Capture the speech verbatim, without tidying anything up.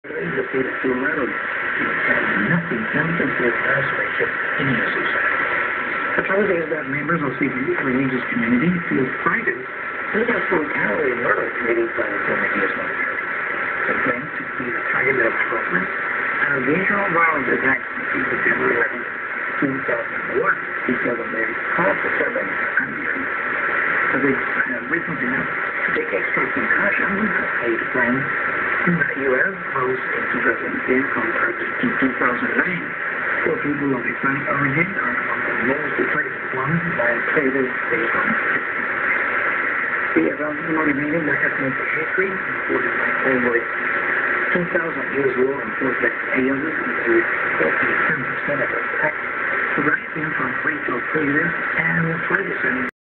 Defeated to rattle. Nothing comes into isolation in your society. The trouble is that members of civil religious community feel frightened that their full calorie murder committed by the former U S military. They claim to be the target of Trump and visual violence attacks in September eleventh, two thousand one, because of their call for seven hundred. But they have reasons enough to take extra precaution with the hate crime in the U S rose in two thousand ten compared to two thousand nine. Poor people of Hispanic origin are among the most depressed ones by traders based on the event motivated by ethnic hatred, reported by over two thousand years war and forced aliens include forty-seven percent of attacks, rising from racial prejudice and partisan